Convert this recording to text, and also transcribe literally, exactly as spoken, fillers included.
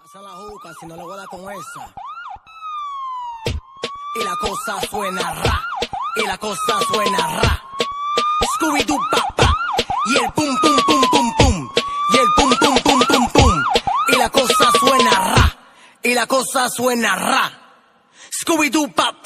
Pasa la juca, si no le voy a dar con esa. Y la cosa suena ra, y la cosa suena ra. Scooby-Doo pa pa, y el pum pum pum pum pum, y el pum pum pum pum pum. Y la cosa suena ra, y la cosa suena ra. Scooby-Doo pa